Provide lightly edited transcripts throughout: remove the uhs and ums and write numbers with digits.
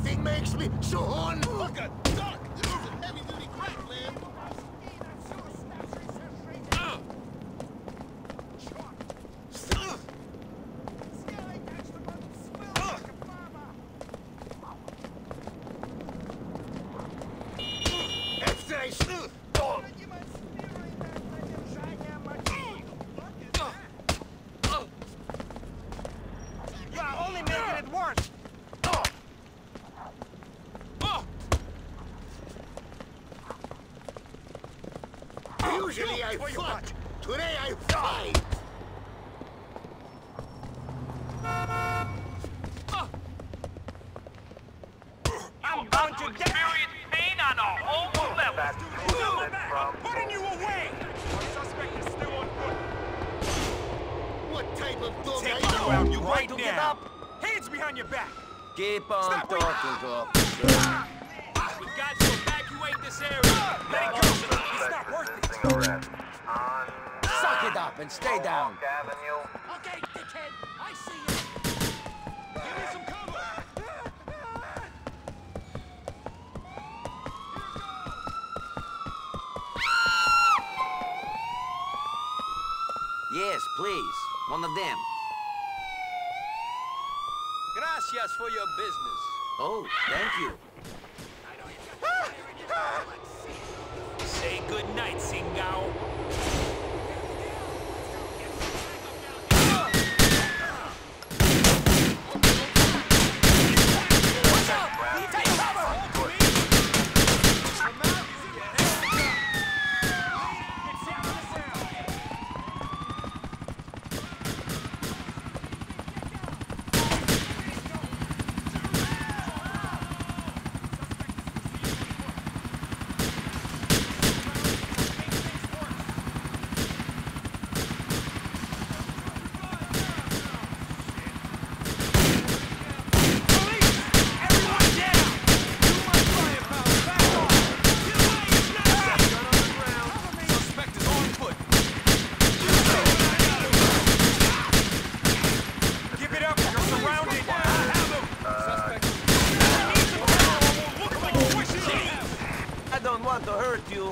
Everything makes me so horny. Look at Doc! This is a heavy-duty crack, man! You're only making it worse! Usually I fuck. Today I fight. I'm going to experience pain on a whole level. I'm putting you away! Our suspect is still on foot. What type of dog Take are you you? out You right want to get now. up? Hands behind your back. Keep on Stop, wait. talking, officer. We've got to evacuate this area. Let it go. It's not worth it. Suck it up and stay down. Okay, dickhead, I see you. Give me some cover! Yes, please. One of them. Gracias for your business. Oh, thank you. Say good night, Singao. I don't want to hurt you.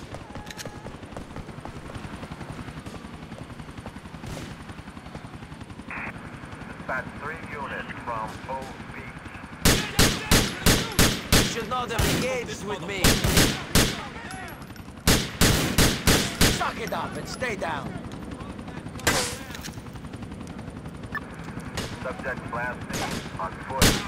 Dispatch 3 units from Old Beach. You should not have engaged with me. Suck it up and stay down. Subject last name on foot.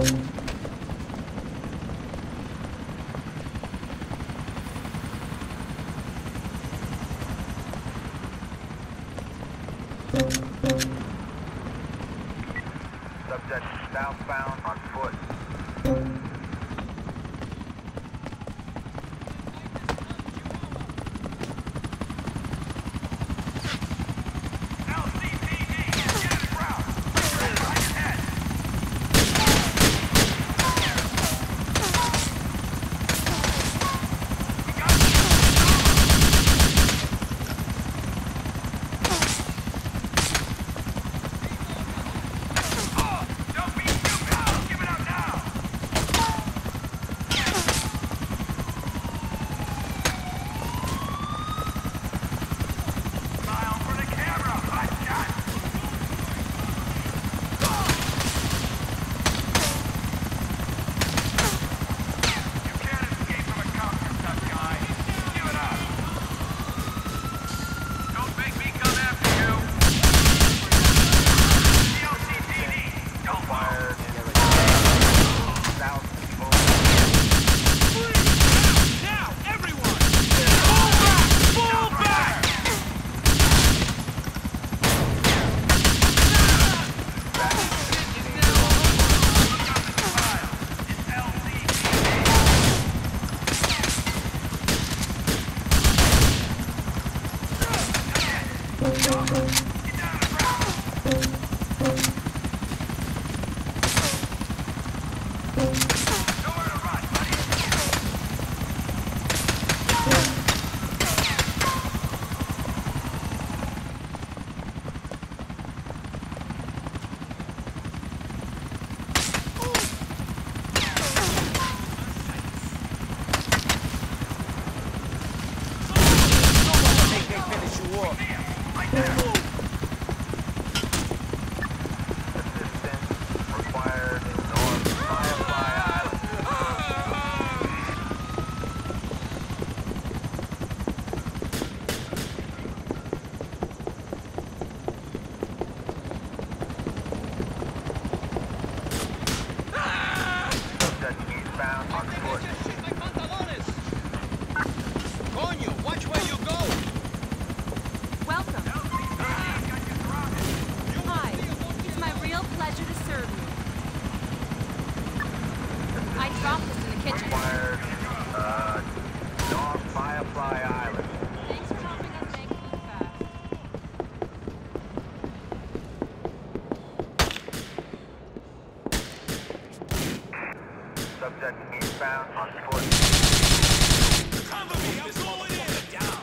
Subject southbound on foot. Subject eastbound on foot. Cover me, I'm going in! Down.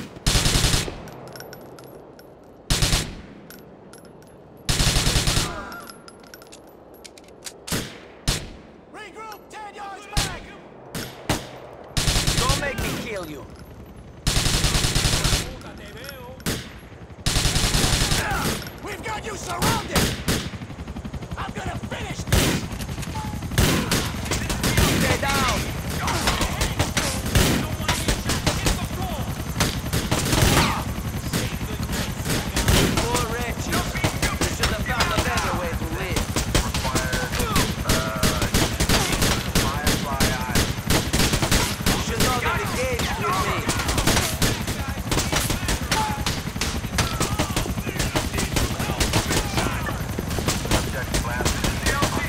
Regroup, 10 yards back! Don't make me kill you. We've got you surrounded! I'm gonna finish this! Stay down. Poor wretch. You should have found a better way to live. Firefly Island. You should not have engaged with me. Subject blasted on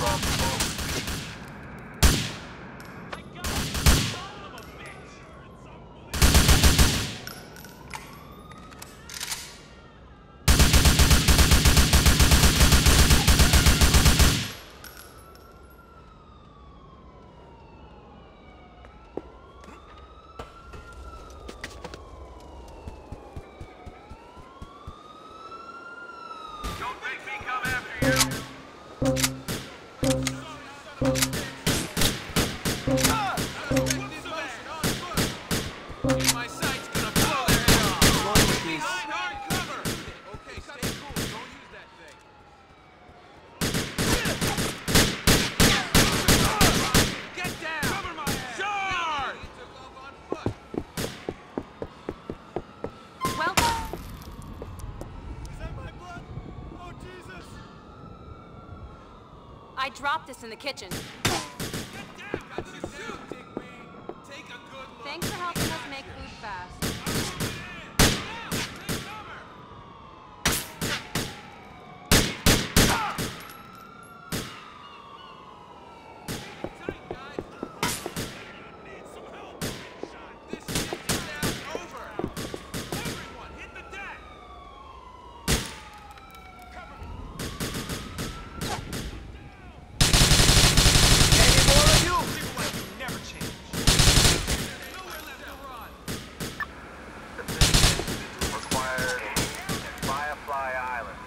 from Oak Beach. Don't make me come after you. My sight's gonna blow their head off. Come on with this. Hard cover. Okay, stay cool. Don't use that thing. Get down. Cover my ass. Charge. He took off on foot. Welcome. Is that my blood? Oh, Jesus! I dropped this in the kitchen. Got your suit, Digby. Take a good look. Thanks for helping us make food fast. Any more of you? Required Firefly Island.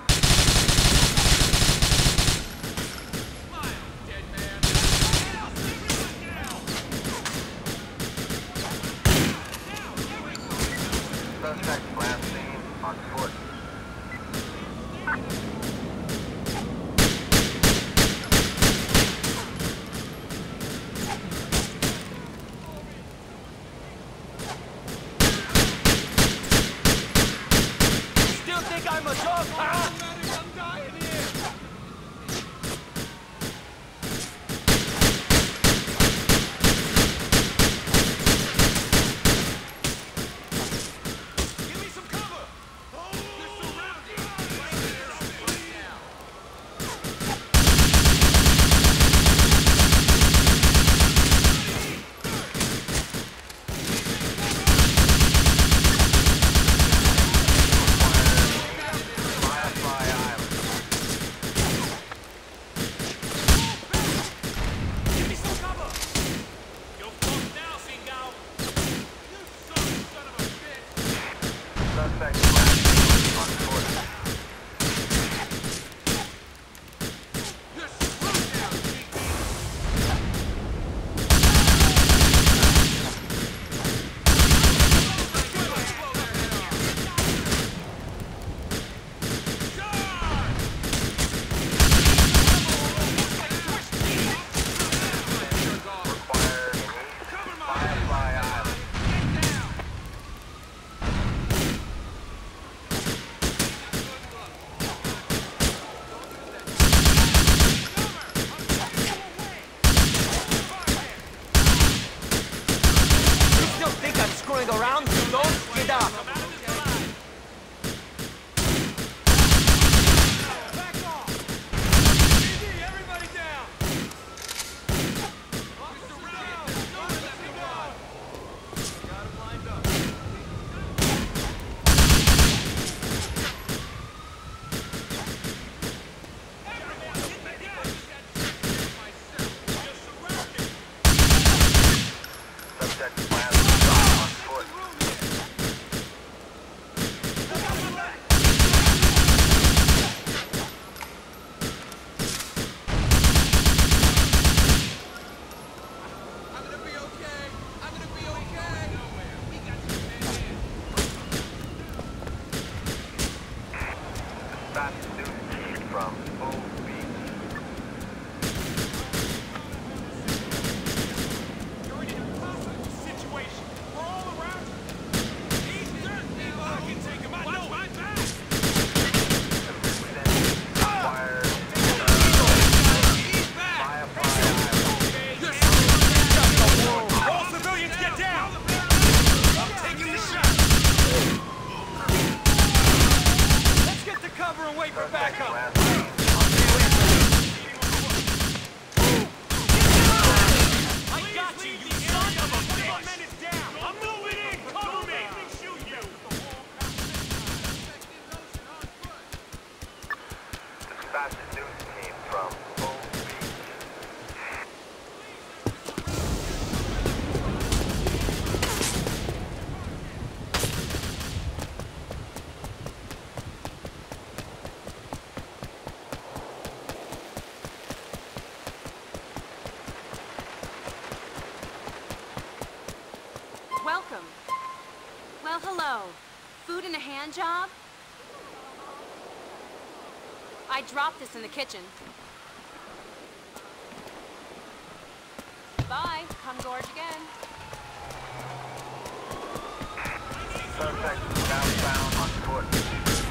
Suspect last seen on foot. Still think I'm a dog, huh? Give me some cover! You're surrounded. Right there. Right now. Firefly Island. Give me some cover! You're fucked now, Singal. You son of a bitch. Suspect last seen on foot. You're screwed now, Digby. Blow their head off. Charge! Required Firefly Island. Get down. You still think I'm screwing around? Don't get up. Back off! PD, everybody down! Officer Round! Don't let me run! Got him lined up. Everyone, hit the gas! You're surrounded! Subject last seen on foot. I'm gonna be okay. I'm gonna be okay. We got you, man. Dispatch news from Oak Beach. You're in an impossible situation. We're all around you. He's dirt, people. I can take him out. Watch my back. Required He's back. Firefly Island. You're screwed. All civilians get down. I'm taking the shot. Let's get to cover and wait for backup. Last seen on foot. Fast news team from Old Beach. Welcome. Well, hello. Food in a hand job? I dropped this in the kitchen. Bye. Come gorge again. Suspect downbound on foot.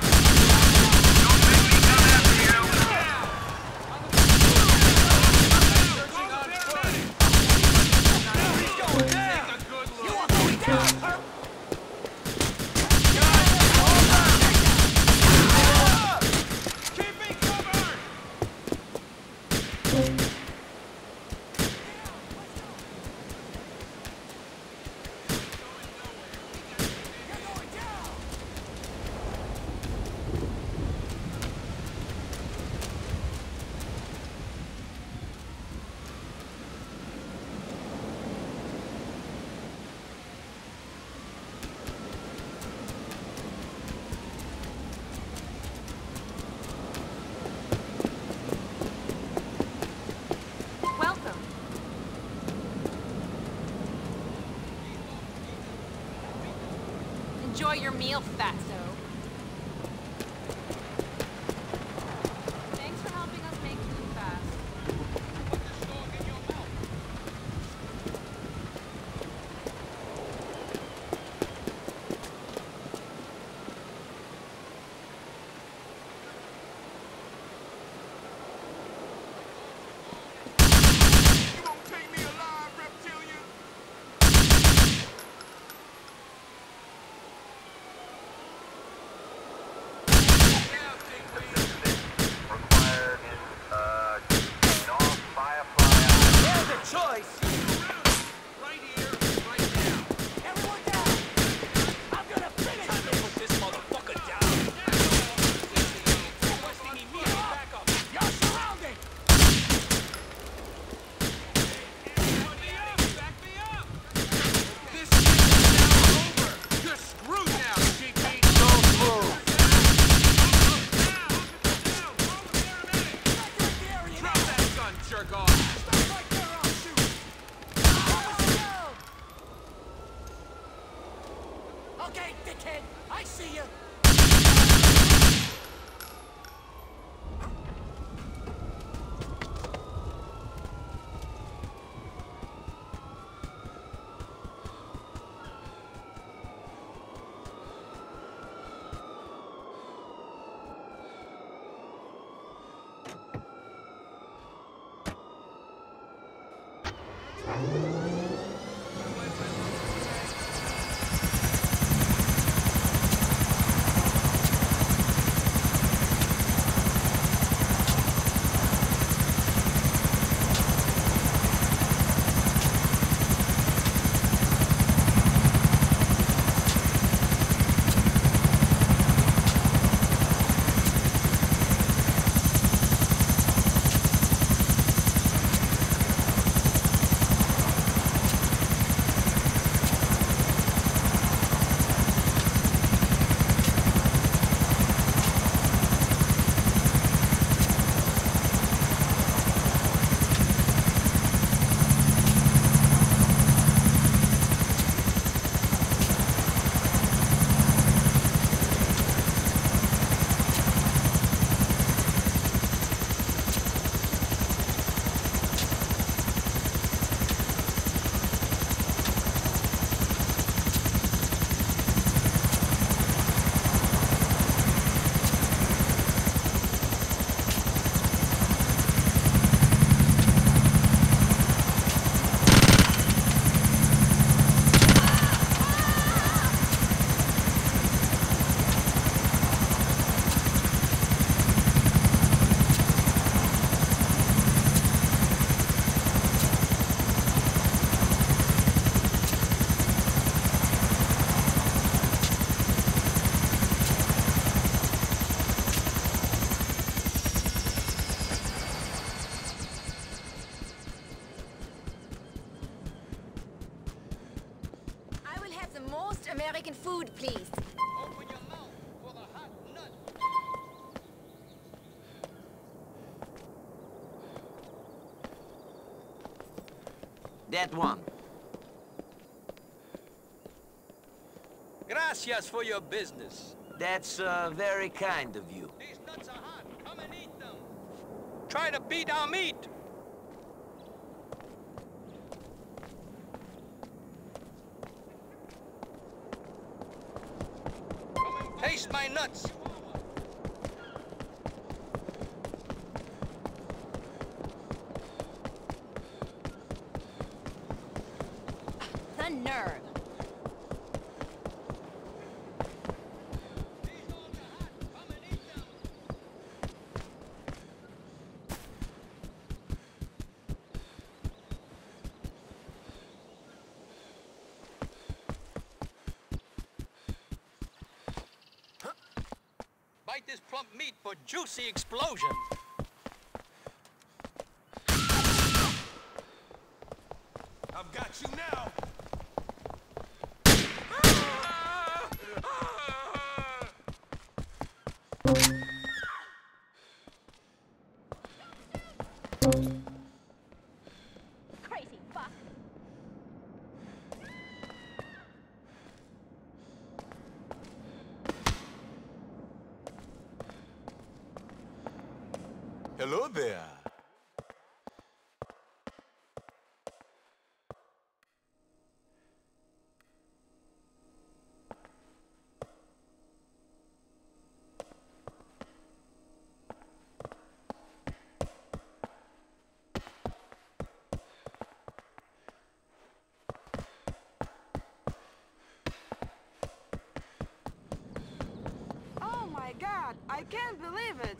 Welcome. Enjoy your meal, fatso. Thanks for helping us make food fast. You won't take me alive, reptilian! Second food, please. Open your mouth for the hot nut. That one. Gracias for your business. That's very kind of you. These nuts are hot. Come and eat them. Try to beat our meat. Taste my nuts. The nerve. These dogs are hot. Come and eat them. Bite this plump meat for juicy explosion. I've got you now. Crazy fuck. Hello there. Oh my god, I can't believe it!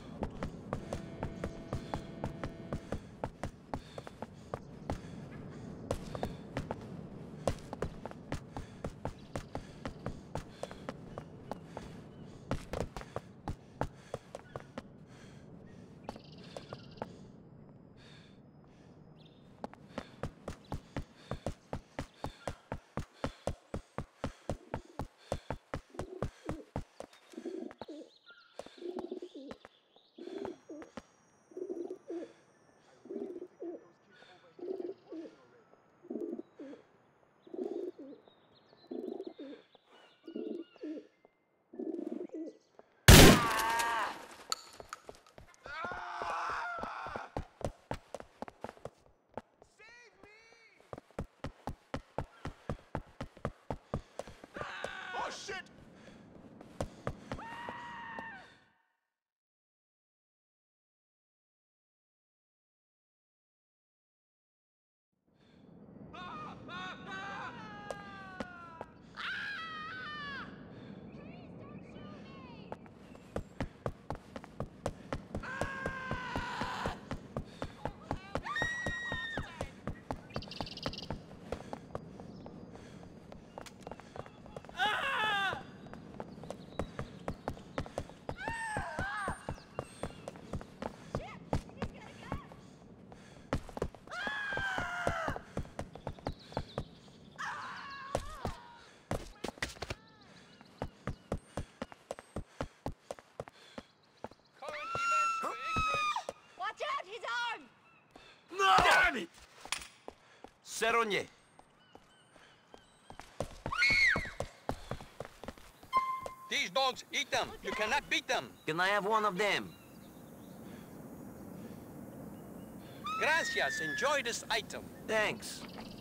Oh shit! Current events for ignorance. Watch out, his arm! Damn it! Seronye. These dogs eat them. You cannot beat them. Can I have one of them? Gracias. Enjoy this item. Thanks.